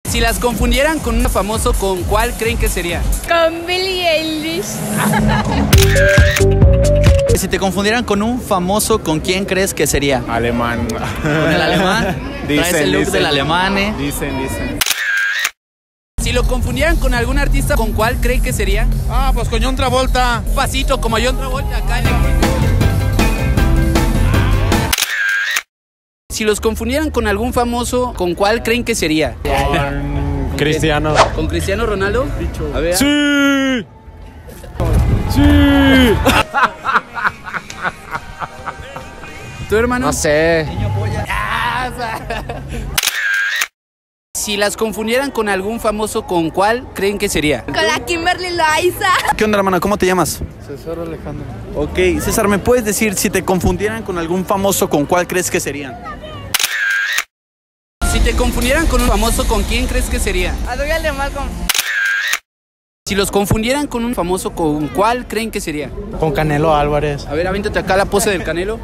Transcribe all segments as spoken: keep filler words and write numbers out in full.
Si las confundieran con un famoso, ¿con cuál creen que sería? Con Billie Eilish. Si te confundieran con un famoso, ¿con quién crees que sería? Alemán. ¿Con el alemán? Dicen, Traes el look dicen. del alemán, ¿eh? Dicen, dicen. Si lo confundieran con algún artista, ¿con cuál creen que sería? Ah, pues con John Travolta. Un pasito como John Travolta acá. Si los confundieran con algún famoso, ¿con cuál creen que sería? Con Cristiano. ¿Con Cristiano Ronaldo? A ver. ¡Sí! ¡Sí! ¿Tu hermano? No sé. Si las confundieran con algún famoso, ¿con cuál creen que sería? Con la Kimberly Loaiza. ¿Qué onda, hermano? ¿Cómo te llamas? César Alejandro. Ok, César, ¿me puedes decir si te confundieran con algún famoso, con cuál crees que serían? Si te confundieran con un famoso, ¿con quién crees que sería? Adrián de Malcolm. Si los confundieran con un famoso, ¿con cuál creen que sería? Con Canelo Álvarez. A ver, aviéntate acá la pose del Canelo.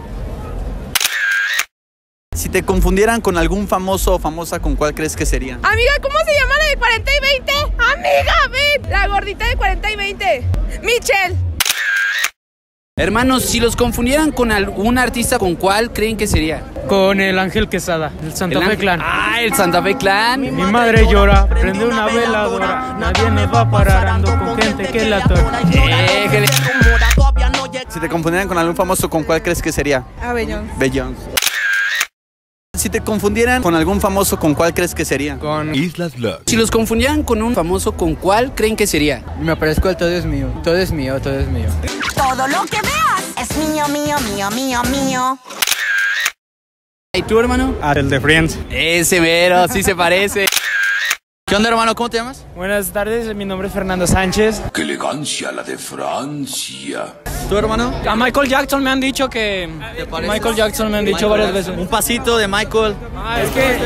Si te confundieran con algún famoso o famosa, ¿con cuál crees que serían? Amiga, ¿cómo se llama la de cuarenta y veinte? Amiga, ven. La gordita de cuarenta y veinte. Michelle. Hermanos, si los confundieran con algún artista, ¿con cuál creen que sería? Con el Ángel Quesada, el Santa El Fe Ángel- Clan. Ah, el Santa Fe Clan. Mi madre llora, prende una veladora, nadie me va a parar, ando con gente que la tora. Déjele. Si te confundieran con algún famoso, ¿con cuál crees que sería? Abellón. Beyoncé. Si te confundieran con algún famoso, ¿con cuál crees que sería? Con Islas Lux. Si los confundieran con un famoso, ¿con cuál creen que sería? Me parezco al todo es mío. Todo es mío, todo es mío. Todo lo que veas es mío, mío, mío, mío, mío. ¿Y tú, hermano? Ah, el de Friends. Ese mero, sí se parece. ¿Qué onda, hermano? ¿Cómo te llamas? Buenas tardes, mi nombre es Fernando Sánchez. ¡Qué elegancia la de Francia! ¿Tu hermano? A Michael Jackson me han dicho que... pareces? Michael Jackson me han dicho varias veces. Un pasito de Michael. Ah, es que...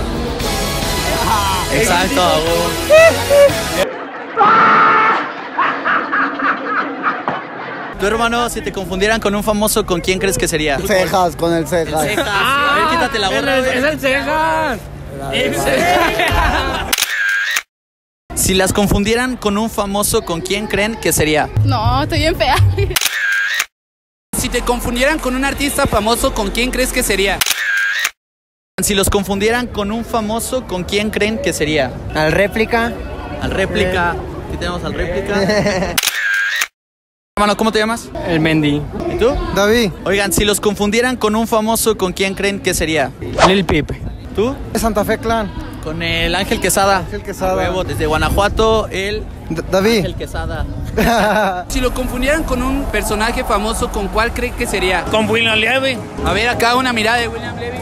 Exacto. Tu hermano, si te confundieran con un famoso, ¿con quién crees que sería? Cejas, con el cejas. Cejas. A ver, quítate la gorra. Es, es el Cejas. Si las confundieran con un famoso, ¿con quién creen que sería? No, estoy bien fea. Si te confundieran con un artista famoso, ¿con quién crees que sería? Si los confundieran con un famoso, ¿con quién creen que sería? Al réplica. Al réplica. Aquí tenemos al réplica. Hermano, ¿cómo te llamas? El Mendy. ¿Y tú? David. Oigan, si los confundieran con un famoso, ¿con quién creen que sería? Lil Peep. ¿Tú? Santa Fe Clan. Con el Ángel Quesada. Ángel Quesada. A huevo, desde Guanajuato, el David. Ángel Quesada. Si lo confundieran con un personaje famoso, ¿con cuál creen que sería? Con William Levy. A ver, acá una mirada de William Levy.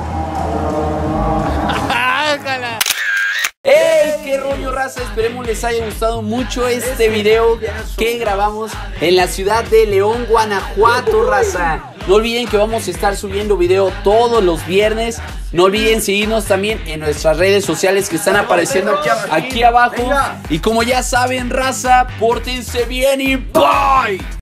¡Ájala! ¡Ey! ¡Qué rollo, raza! Esperemos les haya gustado mucho este video que grabamos en la ciudad de León, Guanajuato, raza. No olviden que vamos a estar subiendo video todos los viernes. No olviden seguirnos también en nuestras redes sociales que están apareciendo aquí abajo. Y como ya saben, raza, pórtense bien y bye.